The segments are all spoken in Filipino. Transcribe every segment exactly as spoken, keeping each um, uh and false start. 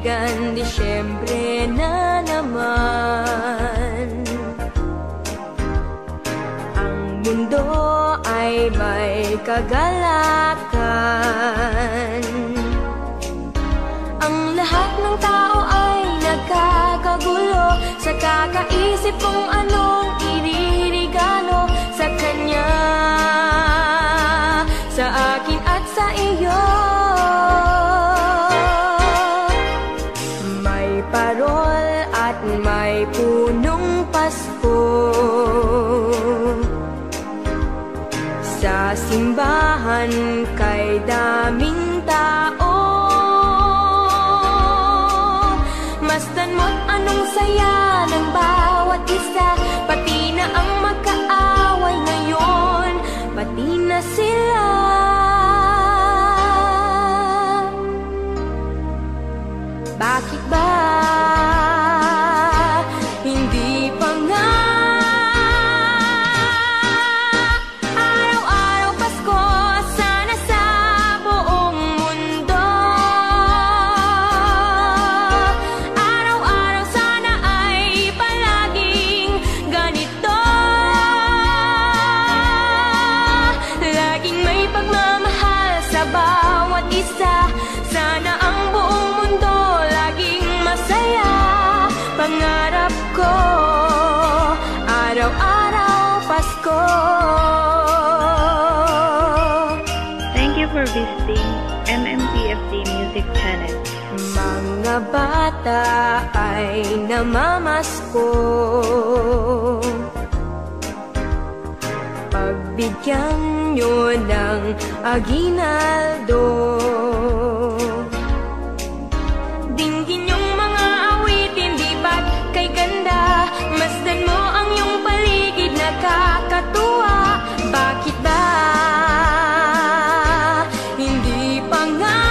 kaibigan, Disyembre na naman. Ang mundo ay may kagalakan. Ang lahat ng tao ay nagkakagulo sa kakaisip kung anong iririgalo sa kanya, sa akin at sa iyo. May parol at may punong Pasko sa simbahan kay daming tao. Masdan mo't anong saya ng bawat isa, pati na ang magkaaway ngayon, pati na sila. Bakit ba hindi pa nga araw-araw Pasko, sana sa buong mundo? Araw-araw sana ay palaging ganito, laging may pagmamahal sa bawat isa. Sana ang buong mundo laging masaya. Pangarap ko, araw-araw Pasko. Thank you for visiting M M P F D Music Channel. Mga bata ay namamasko, pagbigyan nyo ng aginaldo. Dinggin yung mga awitin, di ba't kay ganda? Masdan mo ang iyong paligid, nakakatuwa. Bakit ba hindi pa nga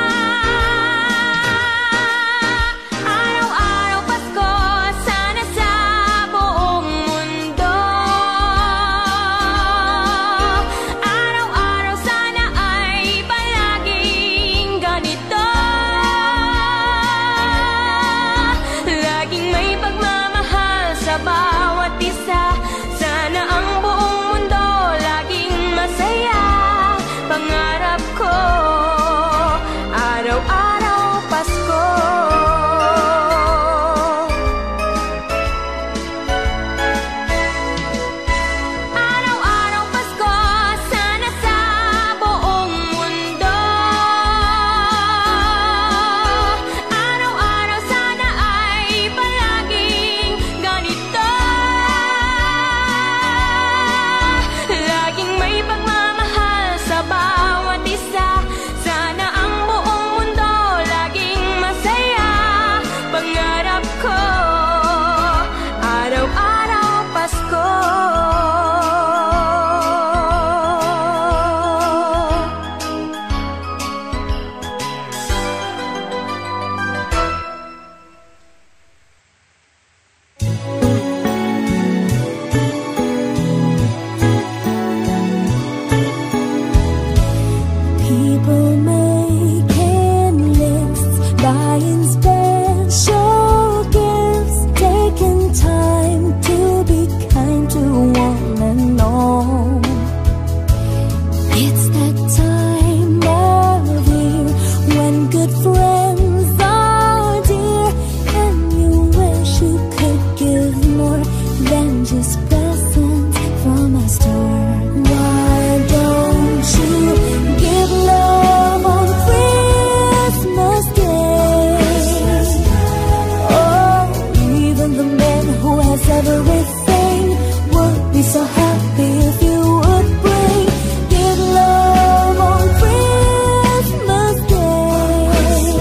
araw-araw Pasko, sana sa buong mundo? Araw-araw sana ay palaging ganito, laging may pagmamahal sa bawat isa. Sana ang buong mundo laging masaya. Pangarap ko, araw-araw Pasko. Araw-araw Pasko, sana sa buong mundo. Araw-araw sana ay palaging ganito, laging may pagmamahal sa bawat isa. Sana ang buong mundo laging masaya. Pangarap ko, araw-araw Pasko. People making lists, buying special gifts, taking time to be kind to one and all. It's that time of year when good friends are dear, and you wish you could give more than just presents from a store. Why don't you give love on Christmas Day? Oh, even the man who has everything would be so happy if you would bring. Give love on Christmas Day.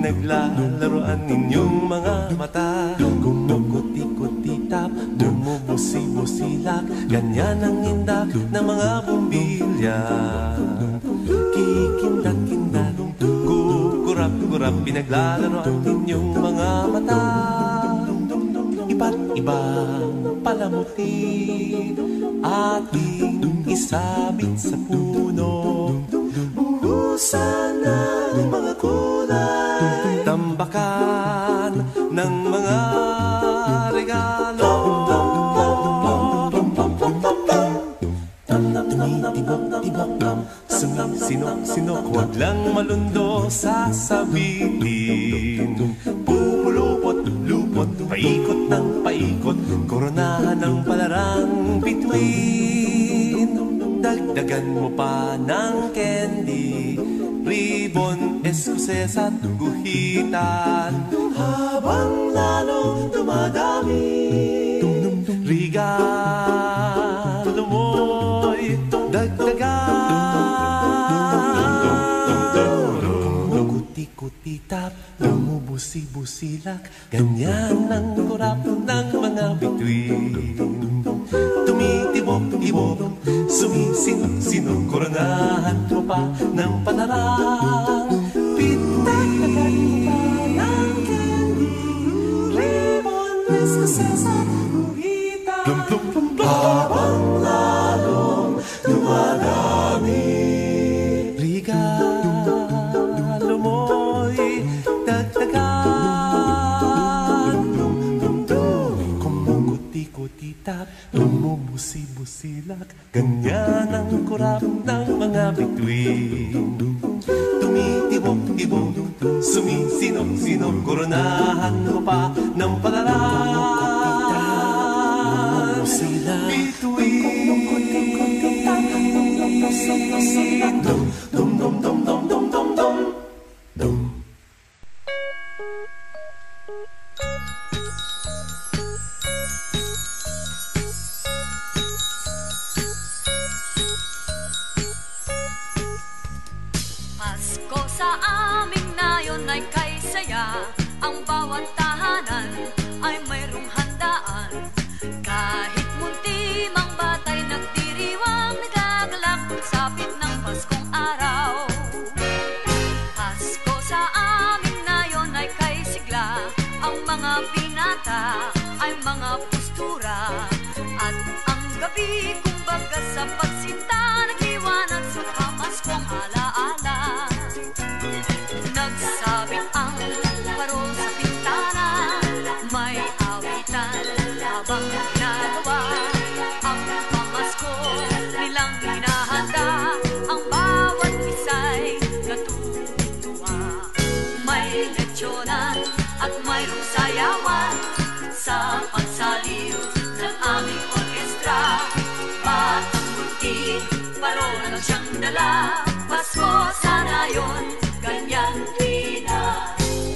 Pinaglalaroan ninyong mga mata, kumukuti-kuti-tap, bumubusi-busilak, ganyan ang indak ng mga bumbilya. Kikindat-kindat, kukurap-kurap, pinaglalaroan ninyong mga mata. Iba't ibang palamuti ating isabit sa puno. Buhusan ng mga kulay, tambakan ng mga regalo. Sumisinok-sinok, huwag lang malundo sasabihin. Pupulupot-lupot, paikot ng paikot, koronahan ng palarang bituin. Dagdagan mo pa ng candy, ribbon, eskuses at guhitan, habang lalong dumadami. Regalo mo'y dagdagan. Kuti-kuti-tap, bumubusi-busilak, ganyan ang kurap ng mga bituin. Tumitibok-ibok, sumisinok-sinok, koronahan mo pa ng palarang bituin. Ng candy, ribbon, eskuses at guhitan, habang lalong dumadami. Regalo mo'y dagdagan. Kumukuti-kuti-tap, bumubusi-busilak, ganyan ang kurap ng mga bituin. Tumitibok-tibok, sumisinok-sinok, koronahan mo pa ng palarang bituin. Dum dum dum dum dum dum dum dum dum. Pasko sa aming nayon ay kay saya, ang bawat tahanan ay mayroong handaan. Kahit munti mang batay nagdiriwang, nagagalak sapit ng Paskong araw. Pasko sa aming nayon ay kay sigla, ang mga binata ay mga postura, at ang gabi kumbaga sa pagsinta nagliwanag sa pamaskong alaala. Nagsabit ang parol sa pintana, may awitan habang ginagawa ang pamasko nilang hinahanda. Ang bawat isa'y natutuwa, may leksyonan at mayroong sayawan sa pagsaliw ng aming orkestra. Batang munti, parol ang siyang dala, Pasko sa nayon, ganyan tina.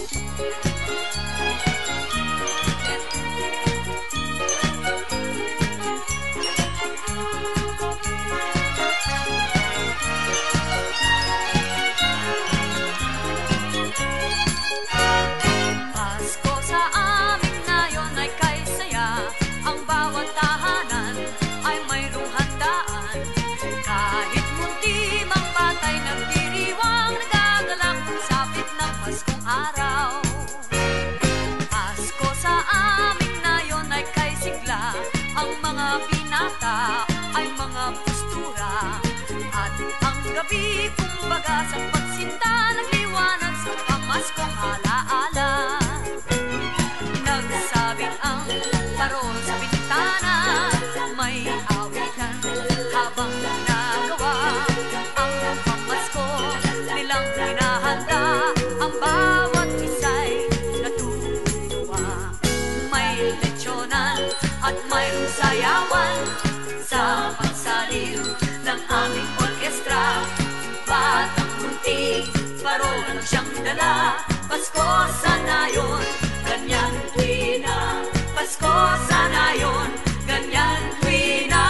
Pasko sa aming nayon ay kay saya, ang bawat tahanan ay mayroong handaan. Kahit munti mang batay nagdiriwang, nagagalak sapit ng Paskong araw. Pasko sa aming nayon ay kay sigla, ang mga binata ay mga postura, at ang gabi kumbaga sa pagsinta nagliwanag sa pamaskong alaala. Nagsabit ang parol sa bintana, may awitan habang ginagawa ang pamasko nilang hinahanda. Ang bawat isa'y natutuwa, may leksyonan at mayroong sayawan sa pagsaliw ng aming orkestra. Batang munti, parol ang siyang dala, Pasko sa nayon, ganyan tuwina. Pasko sa nayon, ganyan tuwina.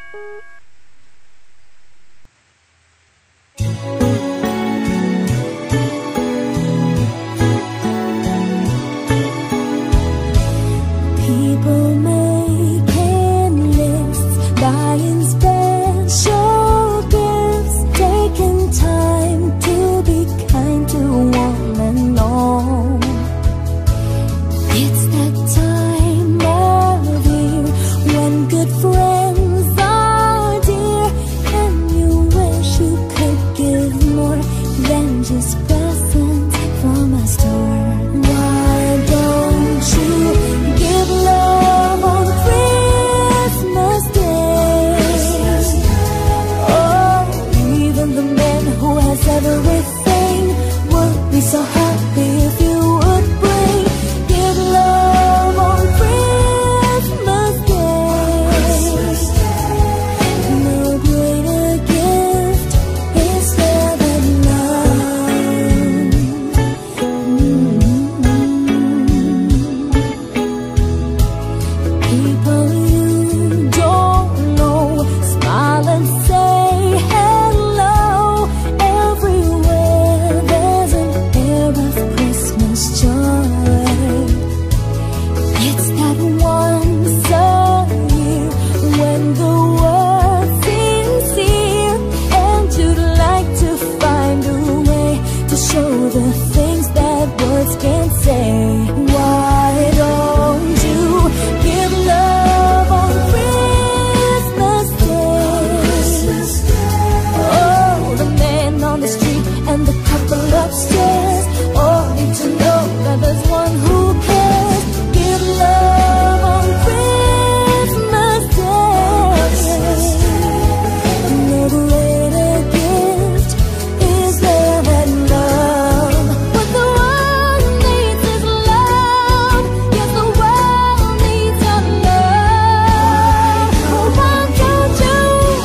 People making lists, buying special gifts, taking time to be kind to one and all. It's that time of year when good friends are dear, and you wish you could give more than just presents from a store. Why don't you give love on Christmas Day? Oh, even the man who has everything would be so happy if you would bring. Give love on Christmas Day. No greater gift is there than love. People you don't know smile and say hello. Everywhere there's an air of Christmas joy. It's that once a year when the world seems sincere, and you'd like to find a way to show the things that words can't say. Why don't you give love on Christmas Day? Oh, the man on the street and the couple upstairs all need to know that there's one who cares. Give love on Christmas Day. No greater gift is there than love. What the world needs is love. Yes, the world needs our love. Why don't you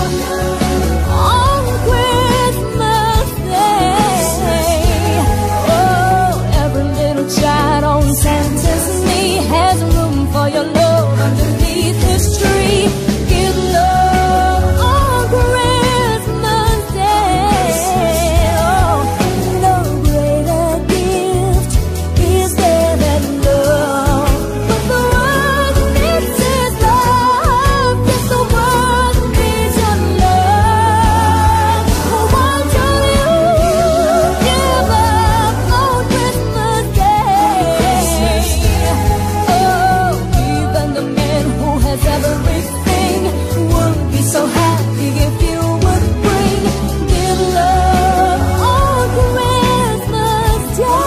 on Christmas Day? Oh, every little child on Santa's knee has room for your love underneath his tree. Give love on Christmas Day. Oh, no greater gift is there than love. What the world needs is love. Yes, the world needs your love. Why don't you give up on Christmas Day? Oh, even the man who has everything would be so happy if you would bring. Give love on Christmas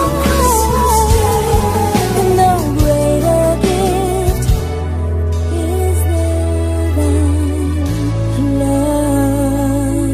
Day. No greater gift is there than love.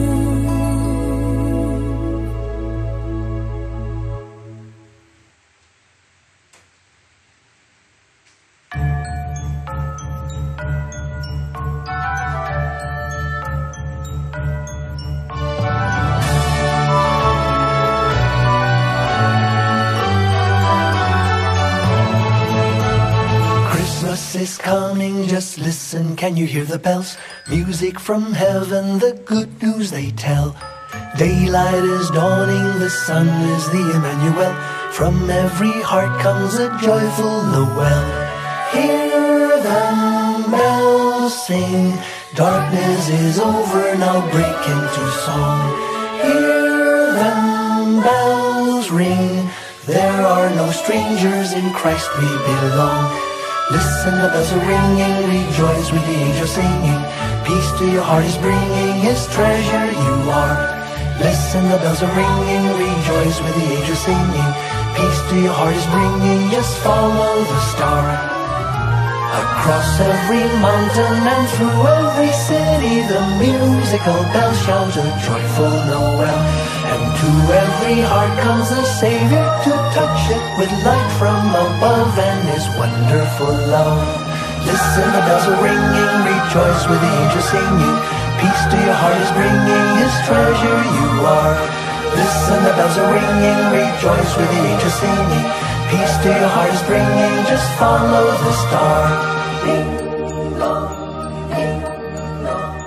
Christmas is coming, just listen, can you hear the bells? Music from heaven, the good news they tell. Daylight is dawning, the sun is the Emmanuel. From every heart comes a joyful Noel. Hear them bells sing, darkness is over, now break into song. Hear them bells ring, there are no strangers, in Christ we belong. Listen, the bells are ringing, rejoice with the angels singing. Peace to your heart is bringing, his treasure you are. Listen, the bells are ringing, rejoice with the angels singing. Peace to your heart is bringing, just follow the star. Across every mountain and through every city, the musical bells shout a joyful Noel. And to every heart comes the Savior to touch it with light from above and his wonderful love. Listen, the bells are ringing, rejoice with the angels singing. Peace to your heart is bringing, his treasure you are. Listen, the bells are ringing, rejoice with the angels singing. Peace to your heart is bringing, just follow the star. Ding dong, ding dong.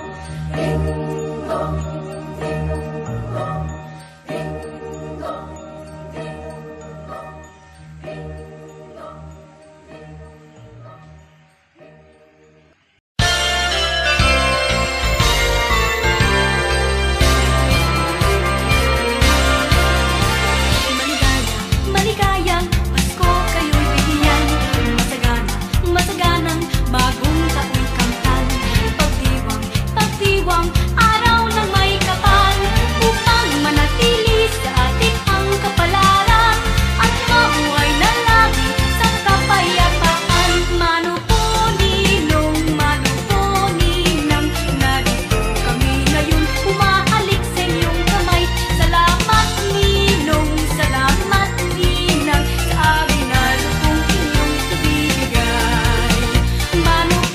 bagong tao'y kamtan. Pagdiwang, pagdiwang, araw ng may kapal, upang manatili sa atin ang kapalaran at mabuhay na lagi sa kapayapaan. Mano po ninong, mano po ninang, narito kami ngayon, umahalik sa iyong kamay. Salamat ninong, salamat ninang, sa amin na lupong inyong ibibigay. Mano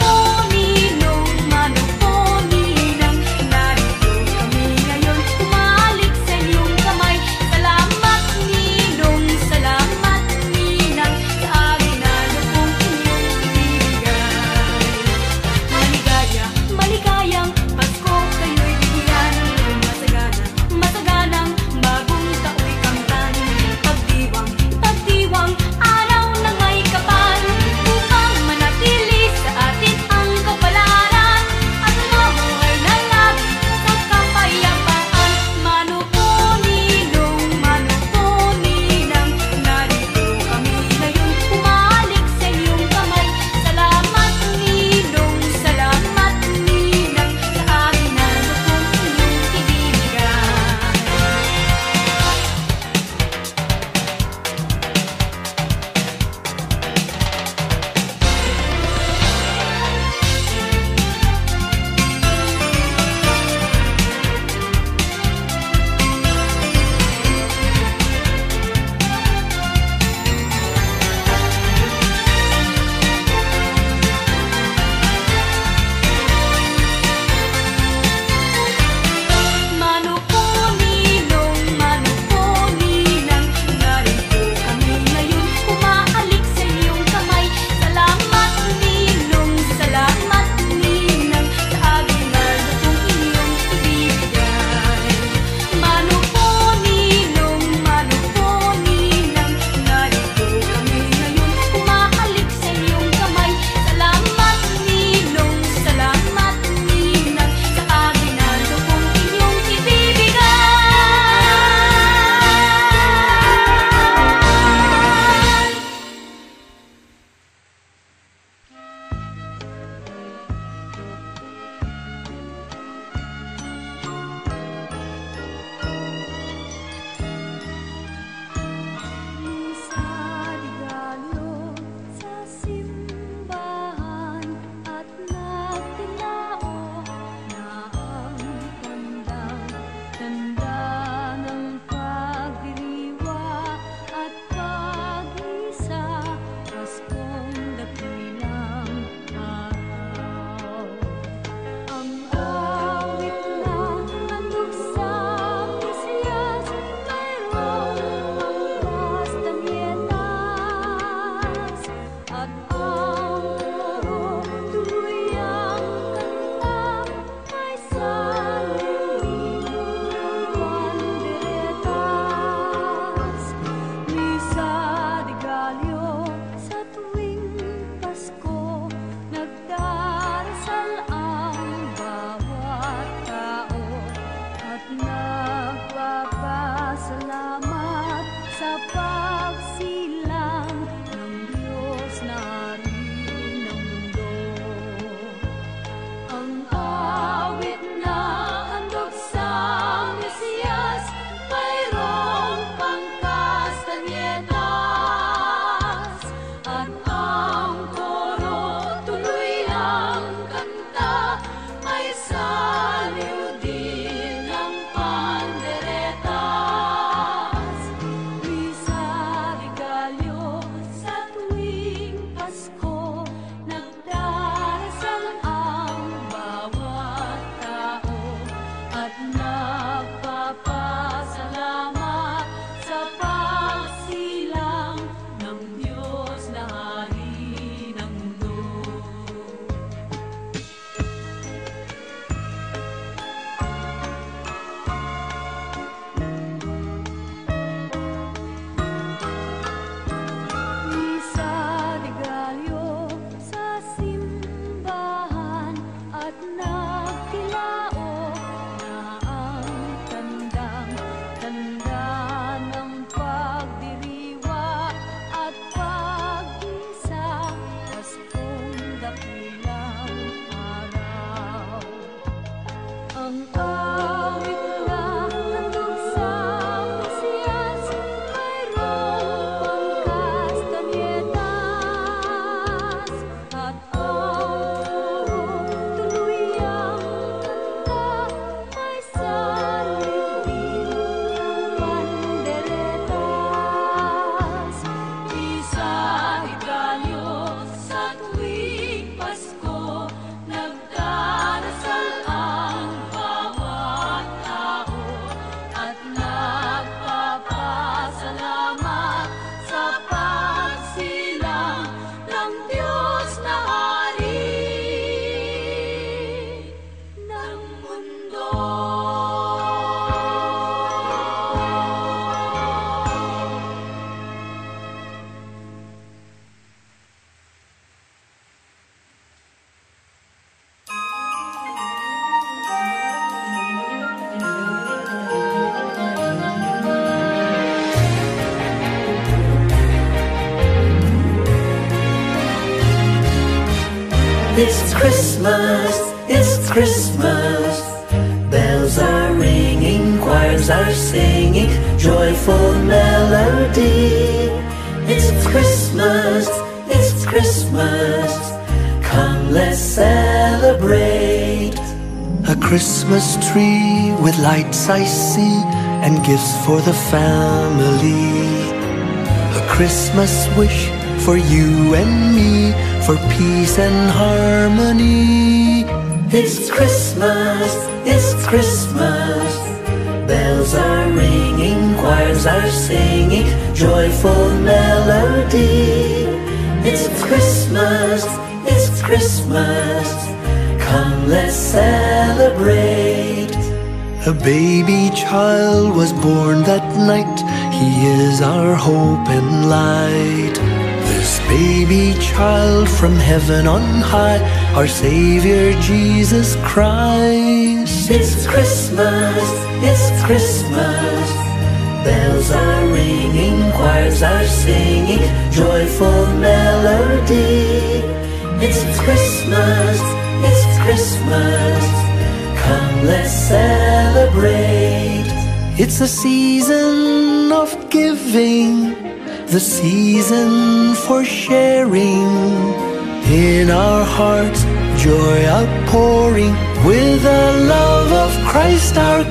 It's Christmas, it's Christmas. Bells are ringing, choirs are singing, joyful melody. It's Christmas, it's Christmas. Come, let's celebrate. A Christmas tree with lights I see, and gifts for the family. A Christmas wish for you and me, for peace and harmony. It's Christmas, it's Christmas. Bells are ringing, choirs are singing, joyful melody. It's Christmas, it's Christmas. Come, let's celebrate. A baby child was born that night. He is our hope and light. This baby child from heaven on high, our Savior Jesus Christ. It's Christmas, it's Christmas. Bells are ringing, choirs are singing, joyful melody. It's Christmas, it's Christmas. Come, let's celebrate. It's a season of giving, the season for sharing. In our hearts, joy outpouring, with the love of Christ our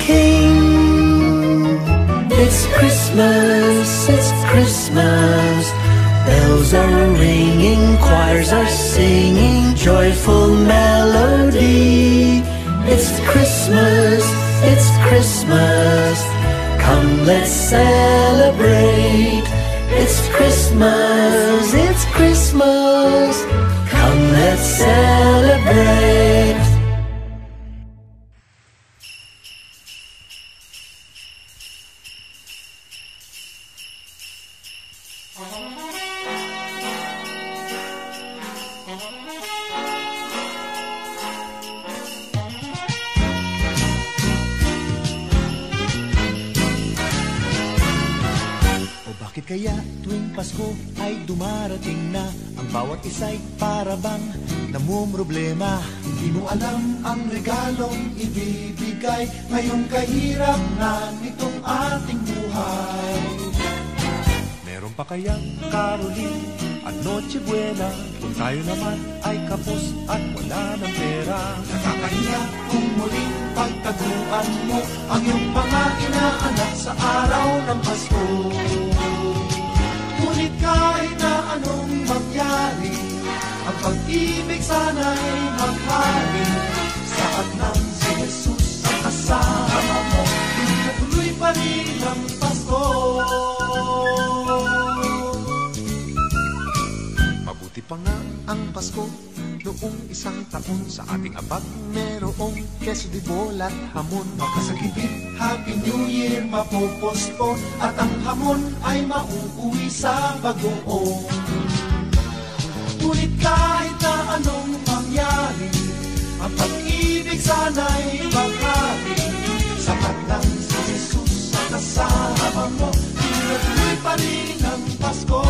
King. It's Christmas, it's Christmas. Bells are ringing, choirs are singing, joyful melody. It's Christmas, it's Christmas. Come, let's celebrate. It's Christmas, it's Christmas. Come, let's celebrate. Kaya tuwing Pasko ay dumarating na, ang bawat isa'y parabang namumroblema. Hindi mo alam ang regalong ibibigay ngayong kahirap na nitong ating buhay. Meron pa kayang Caroline at Noche Buena kung tayo naman ay kapos at wala ng pera? Nakakahiya kung muling pagtaguan mo ang iyong mga inaanak sa araw ng Pasko. Ngunit kahit na anong mangyari, ang pag-ibig sana'y maghaling. Saat ng si Jesus ang kasama mo, tuloy pa rin ang Pasko. Mabuti pa nga ang Pasko noong isang taon, sa ating abag merong keso de bol at hamon. Makasagipin, Happy New Year mapopospon, at ang hamon ay mauuwi sa bagoong. Ngunit kahit na anong mangyari, ang pag-ibig sana'y maghari. Sapat lang si Jesus sa kasama mo, tuloy pa rin ang Pasko.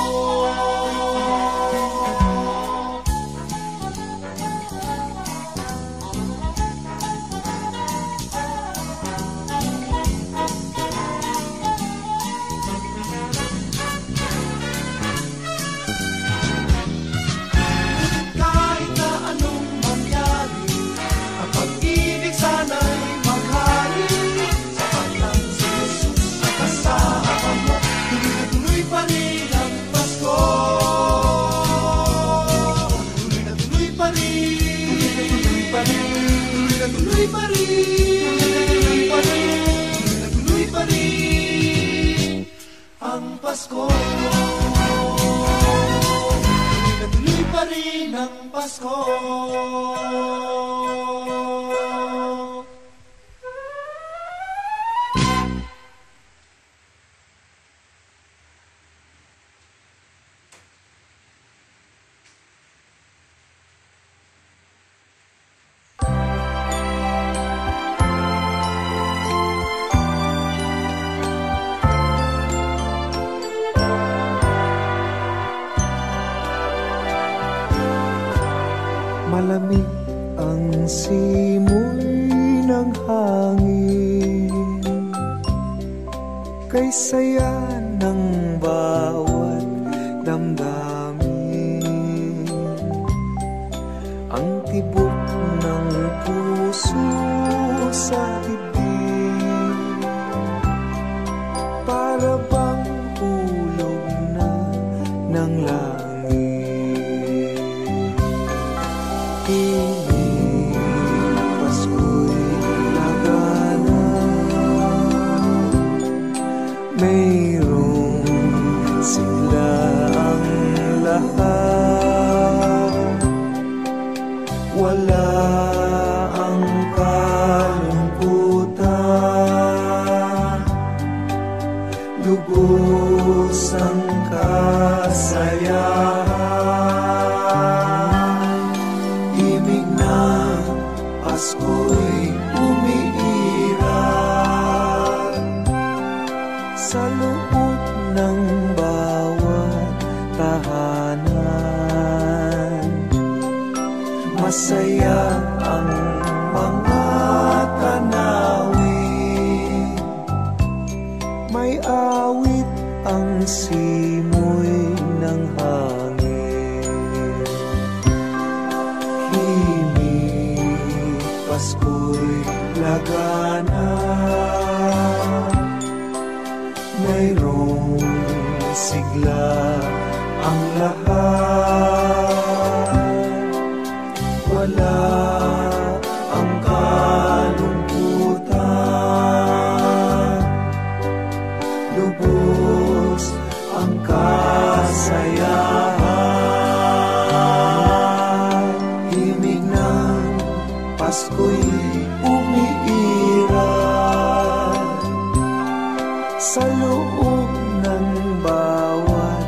Tuloy pa rin, tuloy pa rin ang Pasko. Tuloy pa rin ang Pasko. Malamig ang simoy ng hangin, kay saya ng bawat damdamin. Ang tibok ng puso sa dibdib, para bang hulog na ng langit. Piling Pasko'y lagana, mayroong sigla ang lahat. Wala ang kalungkutan, lubos ang kasayahan. Ibig ng Pasko'y umiiral sa loob ng bawat tahanan. Masaya ang mga tanawin, may awit ang simoy ng hangin. Himig Pasko'y lagana, mayroong sigla ang lahat. Wala ang kalungkutan, lubos ang kasayahan. Himig ng Pasko'y umiiral sa loob ng bawat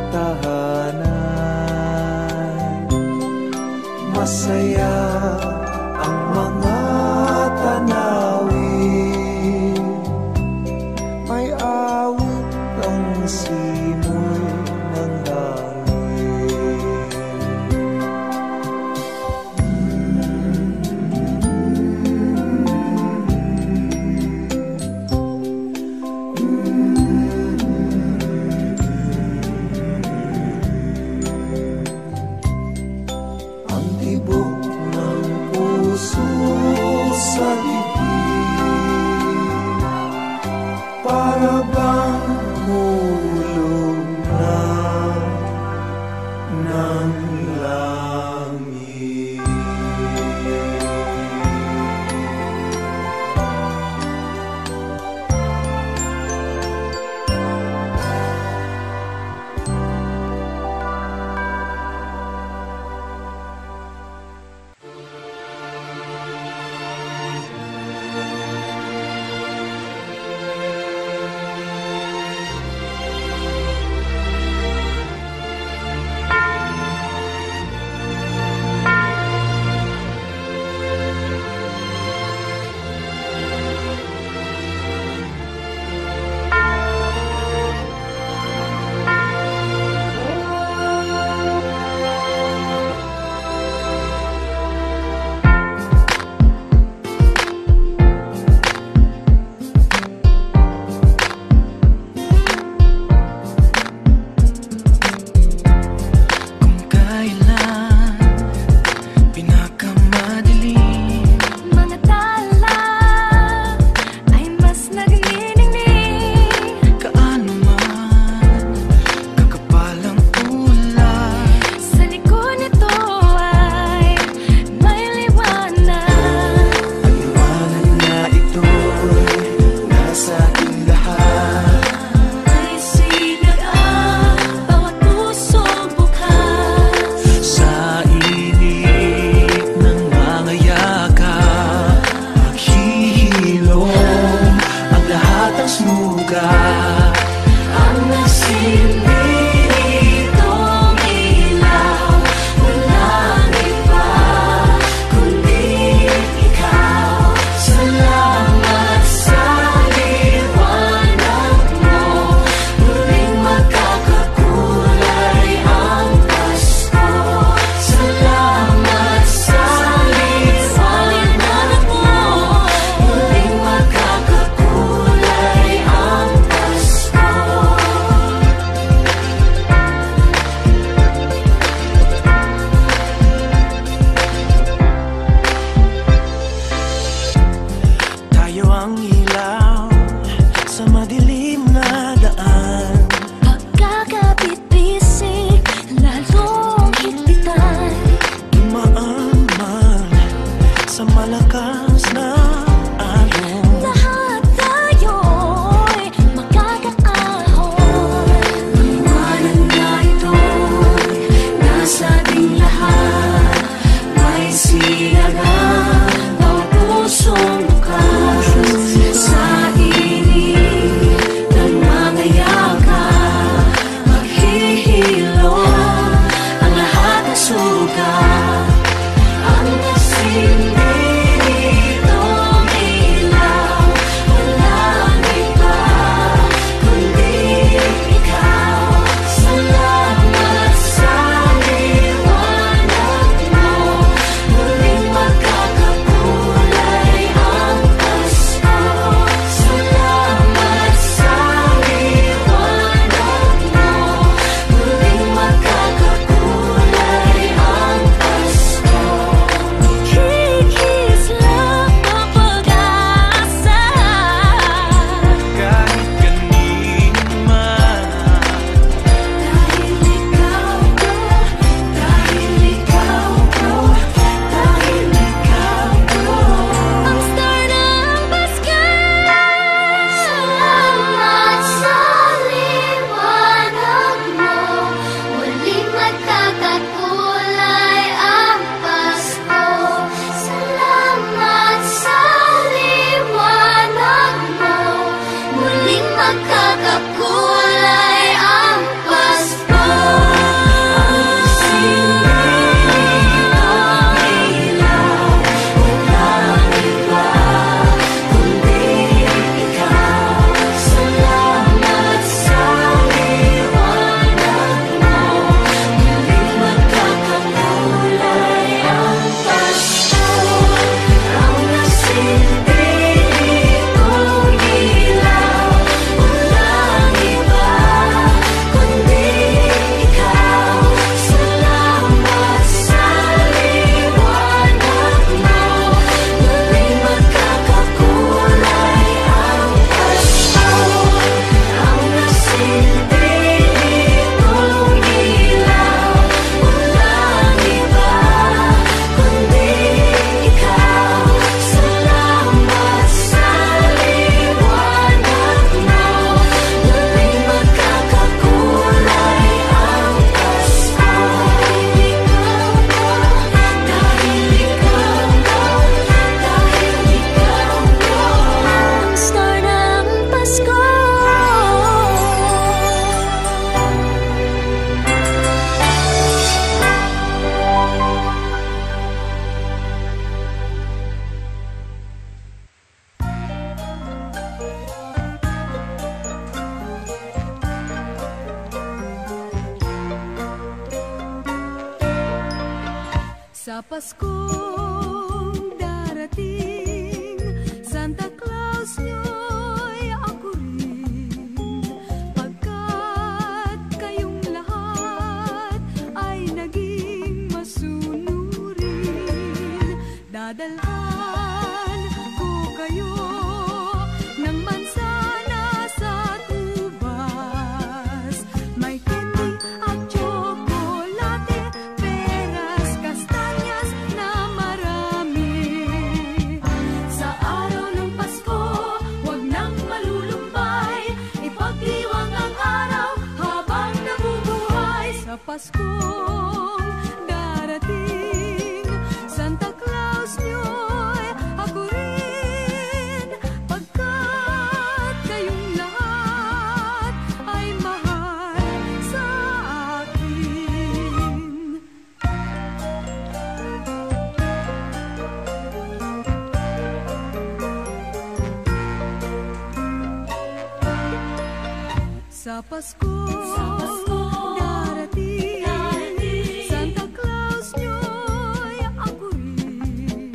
tahanan. Masaya ang mga tanawin, may awit ang simoy ng hangin. Ang tibok ng puso sa dibdib, para bang hulog na ng langit. Sa Paskong darating, Santa Claus nyo'y ako rin, pagkat kayong lahat ay naging masunurin. Dadalhan ko kayo ng mansana sa tubas, may candy at chocolate, peras, kastanyas na marami. Sa araw ng Pasko, huwag nang malulumbay, ipagdiwang ang araw habang nabubuhay. Sa Paskong darating, Santa Claus nyo'y ako rin, pagkat kayong lahat ay mahal sa akin. Sa Paskong darating, Santa Claus nyo'y ako rin,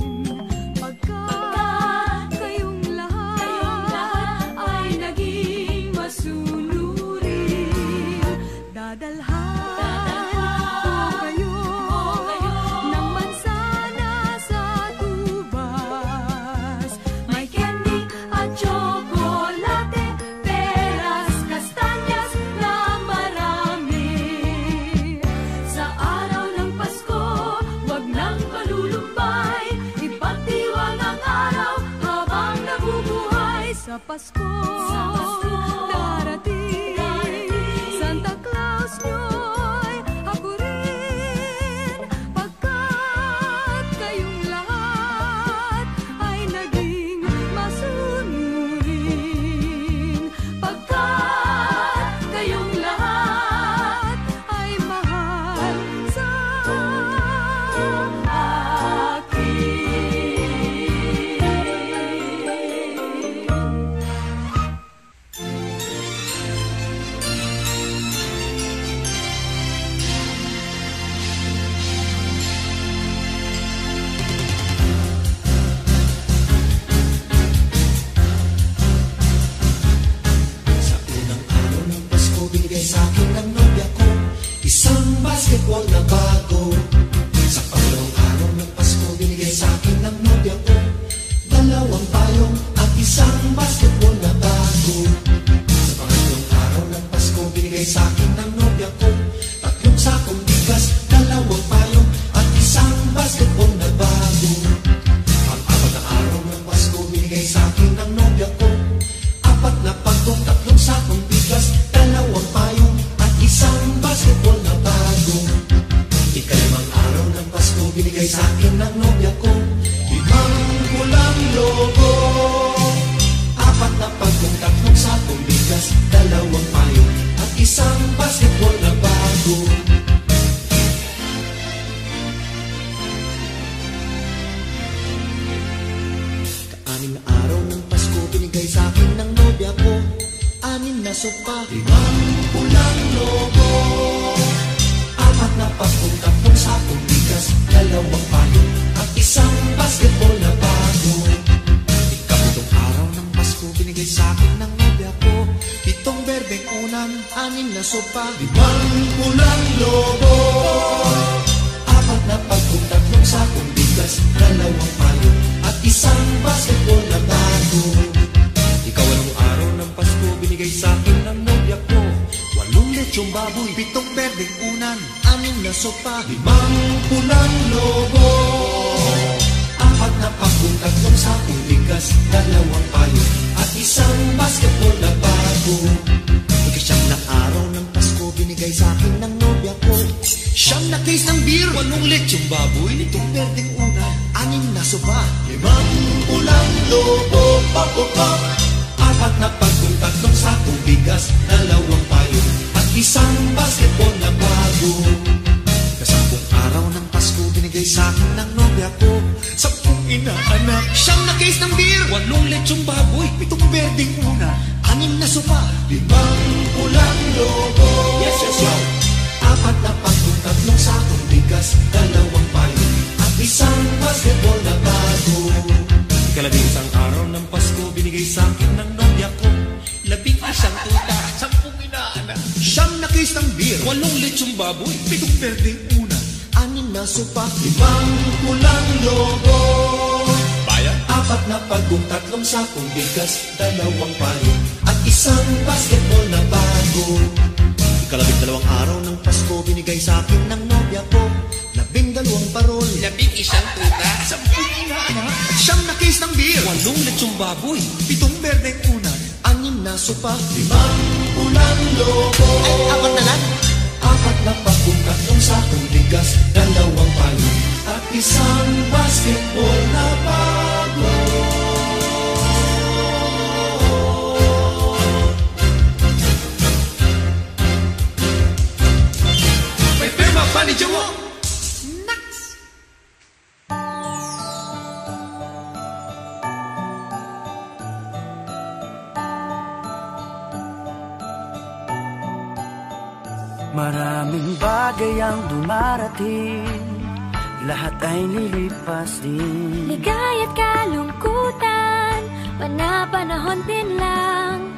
pagkat kayong lahat ay naging masunurin. Dadalhan ko kayo ng mansana sa tubas, may candy at chocolate, peras, kastanyas na marami. Sa araw ng Pasko, huwag nang malulumbay, ipagdiwang ang araw habang nabubuhay. Sa Pasko darating, Santa Claus nyo'y ako rin, pagkat kayong lahat ay naging masunurin. Pagkat kayong lahat ay mahal sa Sa unang araw ng Pasko, binigay sa akin ng nobya ko isang basketball na bago. Sa pangalawang araw ng Pasko, binigay sa akin ng nobya ko dalawang payong at isang basketball na bago. Sa pangatlong araw ng Pasko, binigay sa akin ng nobya ko tatlong sakong bigas, dalawang payong at isang basketball na bago. Pang-apat na araw ng Pasko, binigay sa akin ng nobya ko apat na pagkong, tatlong sakong bigas, dalawang payong at isang basketball na bago. Ikalimang araw ng Pasko, binigay sa akin ng nobya ko limang pulang logo, apat na pagkong, tatlong sakong bigas, dalawang payong at isang basketball na bago. Kaanim na araw ng Pasko, binigay sa akin ng nobya ko anim na sopa, limang pulang logo, apat na pagkong, tatlong sakong bigas, dalawang payong at isang basketball na bago. Ikapitong araw ng Pasko, binigay sa akin ng nobya ko pitong berdeng unan, anim na sopa, limang pulang logo, apat na pagkong, tatlong sakong bigas, dalawang payong at isang basketball na bago. Ikawalong araw ng Pasko, binigay sa akin ng nobya ko walong lechong baboy, pitong berdeng unan, anim na sopa, limang pulang logo, apat na pagkong, tatlong sakong bigas, dalawang payong at isang basketball na bago. Ikasyam na araw ng Pasko, binigay sa akin ng nobya ko siyam na case ng beer, walong lechong baboy, pitong berdeng unan, anim na sopa, limang pulang logo, pop-pop, apat na pagkong, tatlong sakong bigas, dalawang payong at isang basketball na bago. Kasampung araw ng Pasko, binigay sa akin ng nobya ko sampung inaanak, siyam na case ng beer, walong lechong baboy, pitong berdeng unan, anim na sopa, limang pulang logo, yes, yes, yes, apat na pagkong, tatlong sakong bigas, dalawang payong at isang basketball na bago. Ikalabing isang araw ng Pasko, binigay sa akin ng nobya ko. Labing isang tuta, sampung inaanak, Siyam na case ng beer, walong lechong baboy, pitong berdeng una, anim na sopa, limang pulang logo. bayan. Apat na pagong, tatlong sakong bigas, dalawang payo, at isang basketball na bago. Ikalabing dalawang araw ng Pasko, binigay sa akin ng nobya ko. Labing dalawang parol, Labing isang tuta, sampung inaanak, at siyam na case ng beer, walong lechong baboy, pitong berdeng una, anim na sopa, limang pulang logo. ay apat na lang. Apat na pagong, tatlong sakong bigas, dalawang payo, at isang basketball na bago. May pirma pa ni Jowo. Maraming bagay ang dumarating, lahat ay lilipas din. Ligaya't kalungkutan, panapanahon din lang.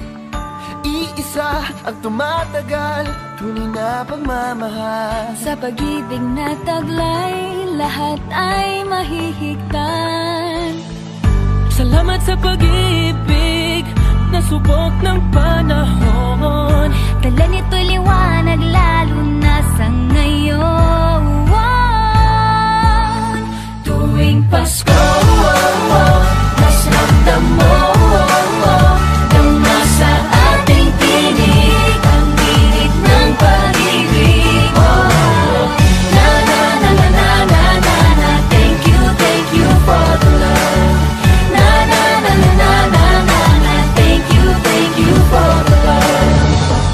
Iisa ang tumatagal, tunay na pagmamahal. Sa pag-ibig na taglay, lahat ay mahihigtan. Salamat sa pag-ibig na subok ng panahon. Dala nito'y liwanag lalo na sa ngayon. Tuwing Pasko, mas ramdam mo dama sa ating tinig ang init ng pag-ibig. Na na na na na na na na. Thank you, thank you for the love. Na na na na na na na na. Thank you, thank you for the love.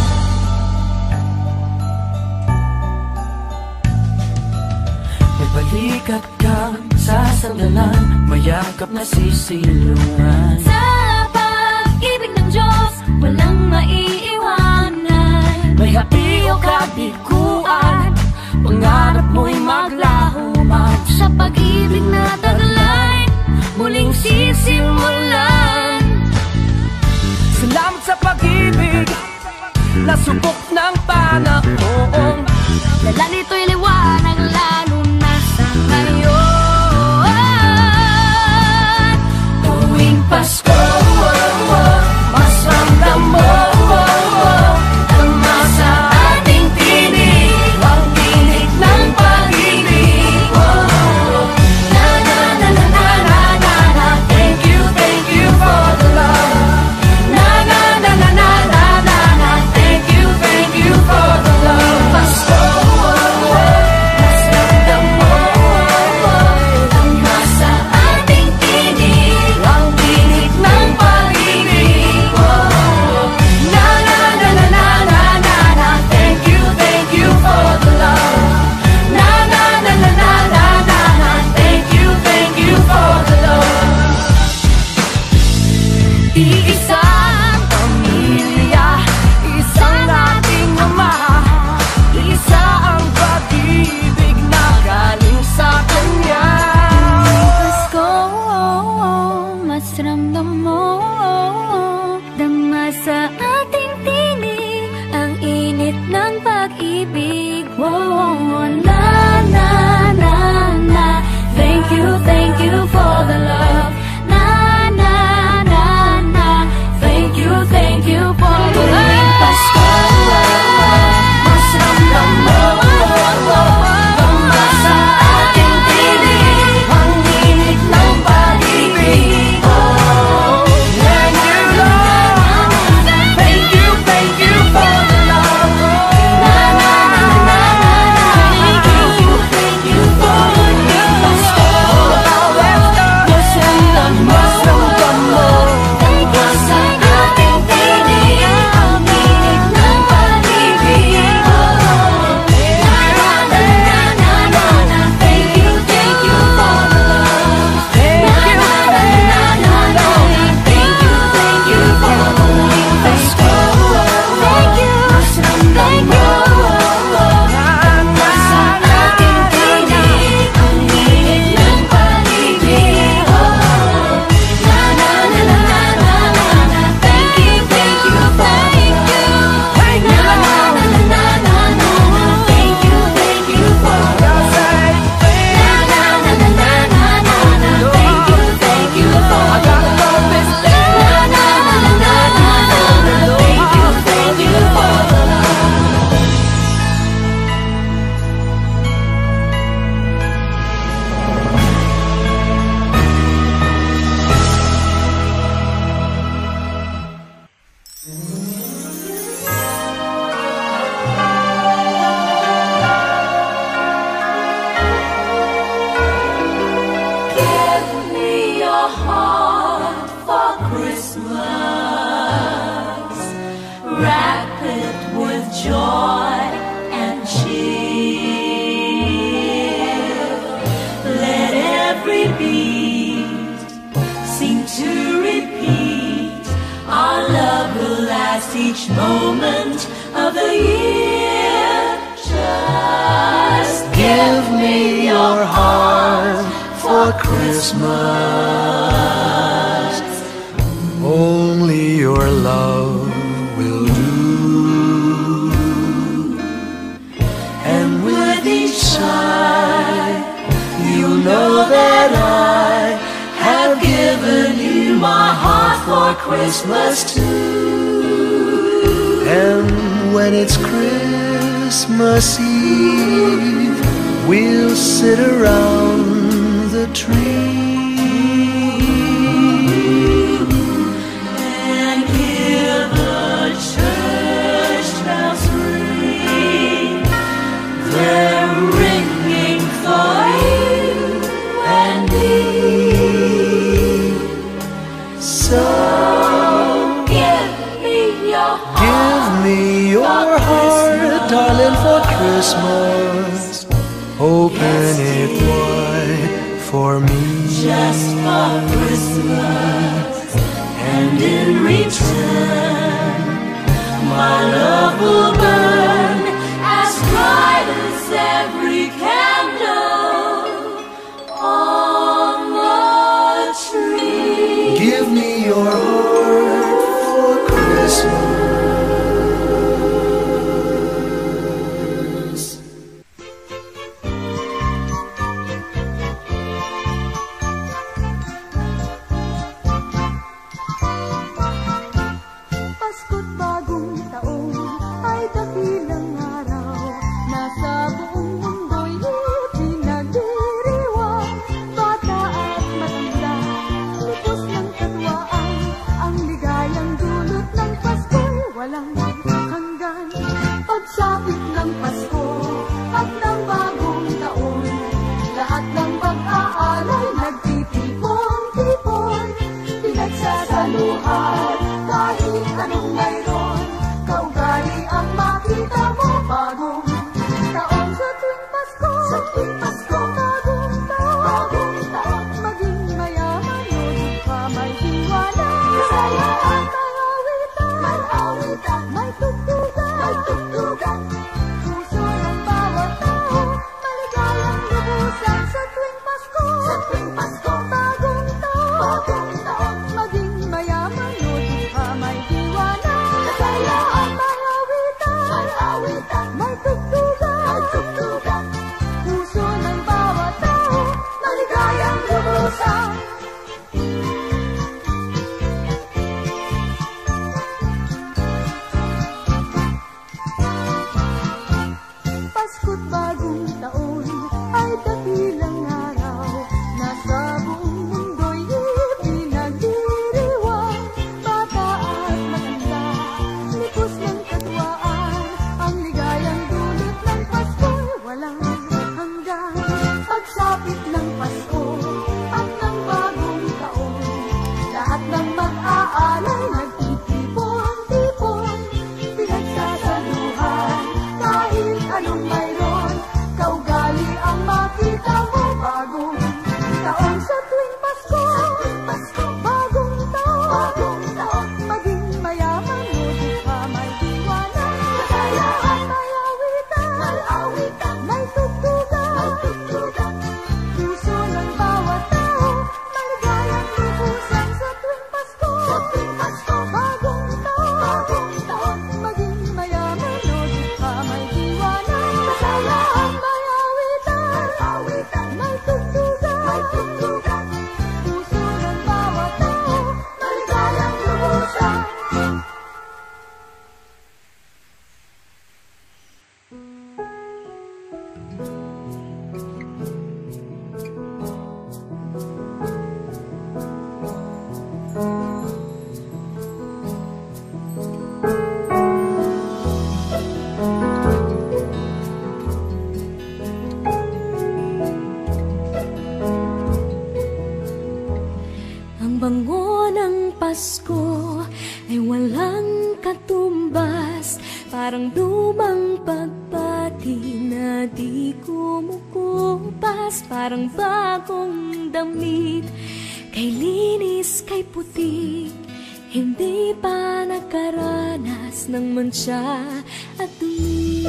May balikat kang sasandalan, mayakap na sisilungan. Sa pag-ibig ng Diyos, walang maiiwanan. May hapi o kabiguan, pangarap mo'y maglaho man. Sa pag-ibig na taglay, muling sisimulan. Salamat sa pag-ibig na subok ng panahon. Dala nito'y liwanag lalo na sa ngayon. Tuwing Pasko, mas ramdam mo dama sa ating tinig ang tinig ng pag-ibig. Na na na na na na na na. Thank you, thank you for the love. Na na na na na na na na. Thank you, thank you for the love. Pasko, sweet seem to repeat. Our love will last each moment of the year. Just Give me your heart for Christmas. Only your love will do. And with each sigh, you'll know that I have given you my heart for Christmas too. And when it's Christmas Eve, we'll sit around the tree and hear the church bells ring. They're ringing for you and me. So give me your heart, give me your heart, darling, for Christmas. Open it wide for me, just for Christmas. And in return, my love will burn as bright as every candle on the tree. give me your heart for Christmas. Pasko't bagong taon ay dakilang araw. Nasa buong mundo'y pinagdiriwang. Bata at matanda, lubos ng katwaan. Ang ligayang dulot ng Pasko'y walang hanggan. Pagsapit ng Pasko at ng bagong taon, lahat ng pag-aalay nagtitipon-tipon. Pinagsasaluhan kahit anong mayroon, kaugali ang makita mo. Bagong taon sa tuwing Pasko, sa tuwing Pasko, bagong taon, bagong taon. Maging mayaman o dukha, may hiwanan, kasayaan, may awitan, may awitan, may tugtugan, may tugtugan. Puso ng bawat tao, maligayang lubusan sa tuwing Pasko, sa tuwing Pasko, bagong taon, bagong taon. Maging mayaman o dukha, may hiwanan, kasayaan, may awitan, may awitan, may tugtugan, may tugtugan. Puso ng bawat tao, maligayang lubusan. Pasko't bagong taon ay dakilang araw. Nasa buong mundo'y pinagdiriwang. Bata at matanda, lipos ng katwaan. Ang ligayang dulot ng Pasko'y walang hanggan. Pagsapit ng Pasko at ng bagong taon, lahat ng mag-aalay nagtitipon-tipon. Pinagsasaluhan kahit anong mayroon, kaugali ang makita mo. Bagong taon sa tuwing Pasko, Pasko, bagong taon, bagong taon. Maging mayaman o dukha, may hiwanan, kasayaan, may awitan, may awitan, may tugtugan, may tugtugan. Puso ng bawat tao, maligayang lubusan sa tuwing Pasko, sa tuwing Pasko, bagong taon, bagong taon. Maging mayaman o dukha, may hiwanan, kasayaan, may awitan, may awitan, may tugtugan, may tugtugan. Puso ng bawat tao, maligayang lubusan. Ang bango ng Pasko ay walang katumbas, parang lumang pagpati na di kumukupas. parehas, parang bagong damit. Kay linis, kay putik, hindi pa nakaranas ng mancha at dumi.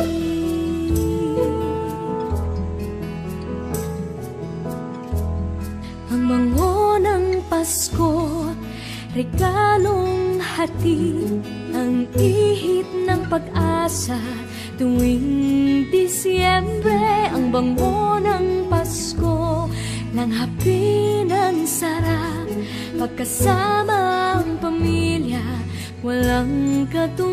Ang bango ng Pasko, regalong hatid, ang ihip ng pag-asa tuwing Disyembre. Ang bango ng Pasko, langhapi ng sarap, pagkasama ang pamilya, walang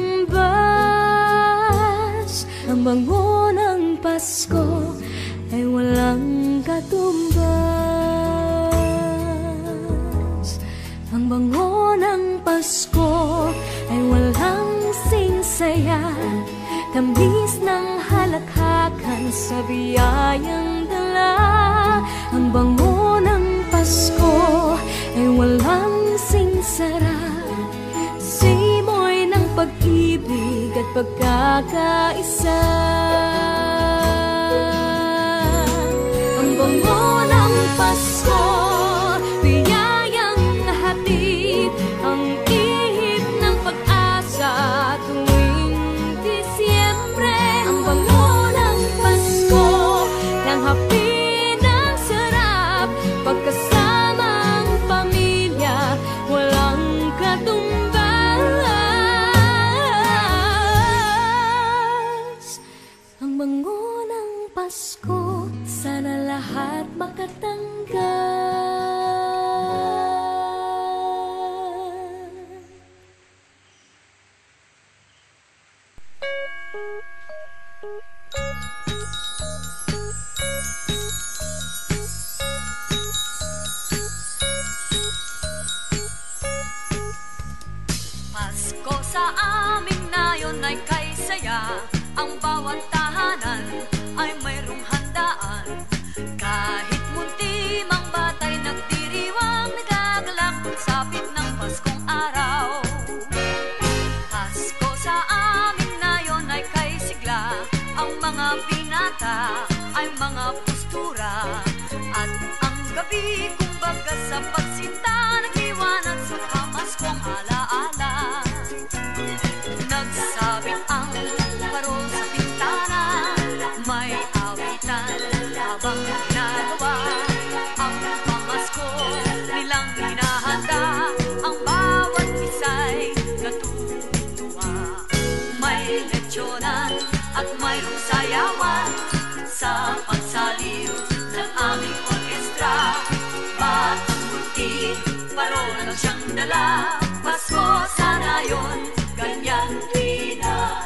katumbas. Ang bango ng Pasko ay walang katumbas. Ang bango ng Pasko ay walang singsaya, tamis ng halakhakan sa biyayang dala. Ang bango ng Pasko ay walang singsara, simoy ng pag-ibig at pagkakaisa. Ang bango ng Pasko, biyayang hatid, ang ihip ng pag-asa tuwing Disyembre. Ang bango ng Pasko, langhapi ng sarap, pagkasama ang pamilya, walang katumbas. Ang bango ng Pasko, sana lahat makatanggap. Pasko sa amin nayon ay kay saya, ang bawat tahanan ay mayroong handaan. Kahit munti mang batay nagdiriwang, nagagalak pagsapit ng Paskong araw. Pasko sa amin nayon ay kay sigla, ang mga binata ay mga postura, at ang gabi kumbaga sa pagsinta, nagliwanag sa pamaskong alaala. Nagsabit ang parol sa bintana, may awitan habang ginagawa ang pamasko nilang hinahanda. Ang bawat isa'y natutuwa, may lechyonan at mayroong sayawan sa pagsaliw ng aming orkestra. Batang multi, parol lang siyang dala, Pasko sana yun, ganyan din na.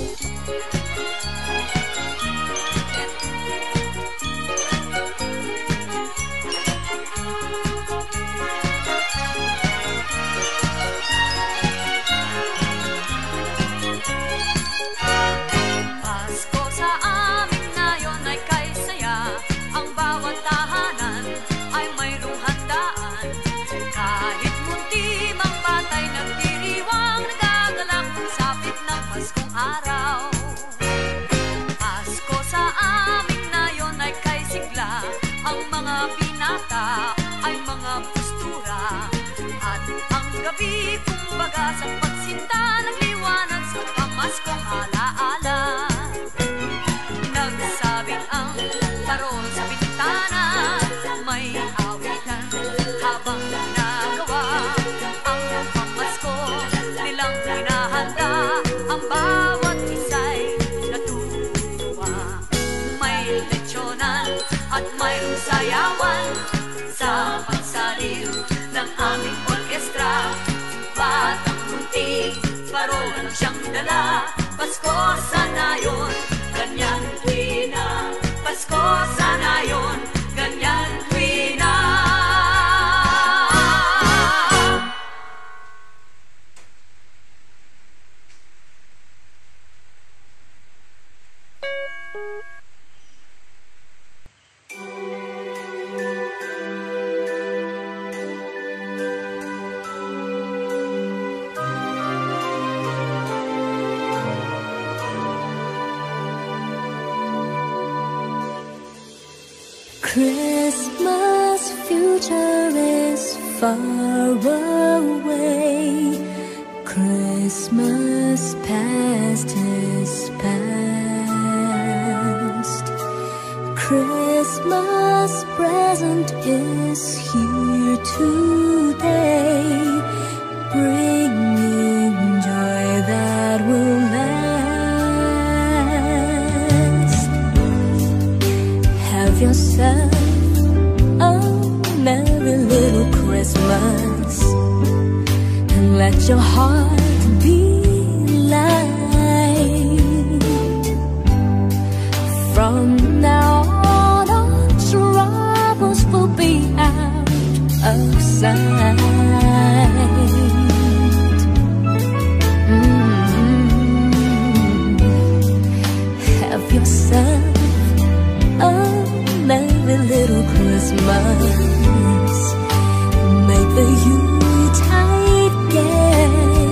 Pasko sa amin nayon ay kay saya, ang bawat tahanan ay mayroong handaan. Kahit munti mang batay nagdiriwang, nagagalak pagsapit ng Paskong araw. Pasko sa amin nayon ay kay sigla, ang mga binata ay mga postura, at ang gabi kumbaga sa pagsinta, nagliwanag sa pamaskong alaala. Nagsabit ang parol sa bintana, may awitan habang ginagawa ang pamasko nilang hinahanda. Ang bawat isa'y natutuwa, may lechyonan at mayroong sayawan sa pagsaliw ng aming orkestra. Batang munti, parol lang siyang dala, Pasko sana yun, ganyan tuwi na. Pasko sana yun, ganyan tuwi na. Christmas future is far away. Christmas past is past. Christmas present is here today, bringing joy that will last. Have yourself a merry little Christmas, and let your heart be light. From now on, all troubles will be out of sight. Mm-hmm. Have yourself a merry little Christmas. Make the Yuletide gay.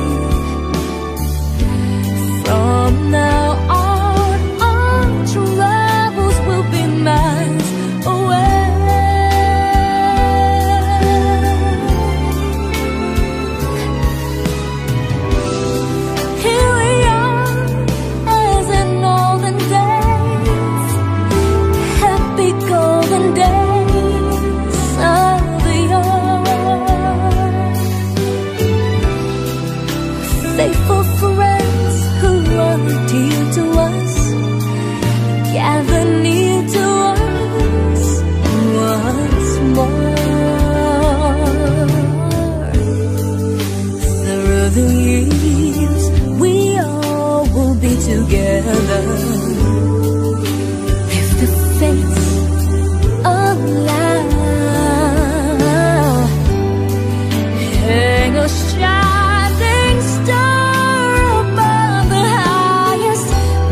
From now on, all troubles will be miles away. Here we are, as in olden days, happy golden days of the year. Faithful friends who are dear to us, gather near to us once more. Through the years, we all will be together, if the fates allow. Hang a shining star above the highest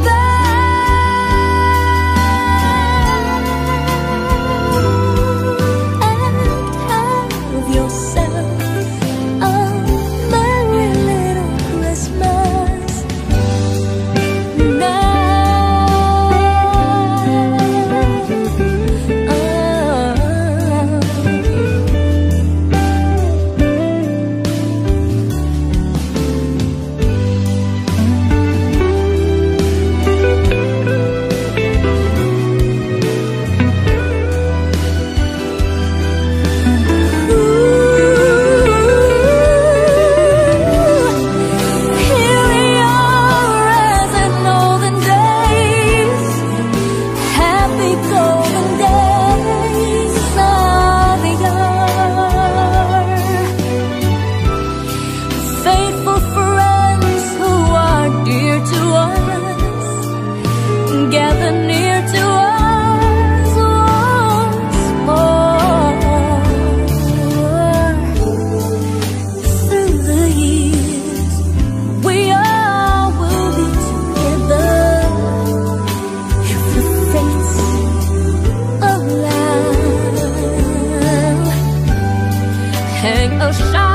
bough, and have yourself a merry little Christmas now. Here we are, as in olden days, happy golden days of the year. Faithful friends who are dear to us, gather near to us once more. Through the years, we all will be together, if the fates allow. Hang a shine